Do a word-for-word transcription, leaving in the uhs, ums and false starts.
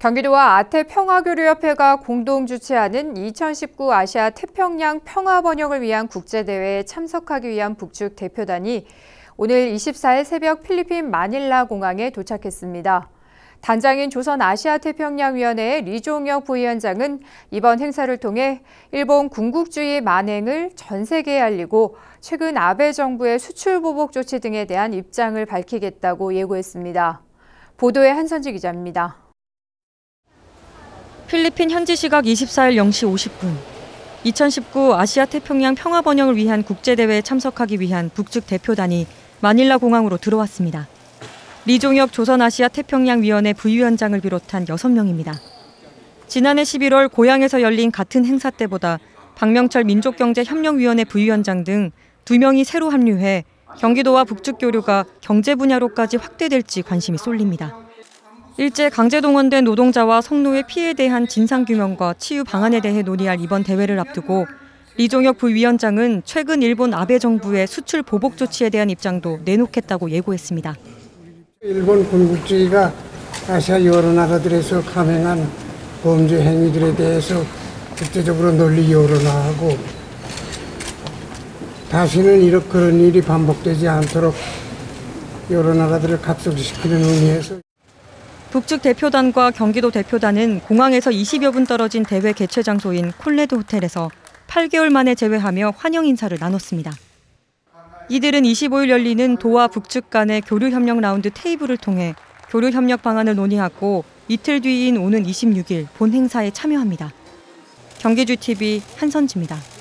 경기도와 아태평화교류협회가 공동 주최하는 이천십구 아시아 태평양 평화번영을 위한 국제대회에 참석하기 위한 북측 대표단이 오늘 이십사일 새벽 필리핀 마닐라 공항에 도착했습니다. 단장인 조선아시아태평양위원회의 리종혁 부위원장은 이번 행사를 통해 일본 군국주의 만행을 전 세계에 알리고 최근 아베 정부의 수출 보복 조치 등에 대한 입장을 밝히겠다고 예고했습니다. 보도에 한선지 기자입니다. 필리핀 현지 시각 이십사일 영시 오십분, 이천십구 아시아 태평양 평화 번영을 위한 국제대회에 참석하기 위한 북측 대표단이 마닐라 공항으로 들어왔습니다. 리종혁 조선아시아 태평양위원회 부위원장을 비롯한 여섯 명입니다. 지난해 십일월 고향에서 열린 같은 행사 때보다 박명철 민족경제협력위원회 부위원장 등 두 명이 새로 합류해 경기도와 북측 교류가 경제 분야로까지 확대될지 관심이 쏠립니다. 일제 강제동원된 노동자와 성노의 피해에 대한 진상규명과 치유 방안에 대해 논의할 이번 대회를 앞두고 리종혁 부위원장은 최근 일본 아베 정부의 수출 보복 조치에 대한 입장도 내놓겠다고 예고했습니다. 일본 군국주의가 아시아 여러 나라들에서 감행한 범죄 행위들에 대해서 국제적으로 널리 여론화하고 다시는 이런 그런 일이 반복되지 않도록 여러 나라들을 각속시키는 의미에서 북측 대표단과 경기도 대표단은 공항에서 이십여 분 떨어진 대회 개최 장소인 콜레드 호텔에서 팔 개월 만에 재회하며 환영 인사를 나눴습니다. 이들은 이십오일 열리는 도와 북측 간의 교류협력 라운드 테이블을 통해 교류협력 방안을 논의하고 이틀 뒤인 오는 이십육일 본 행사에 참여합니다. 경기주티비 한선지입니다.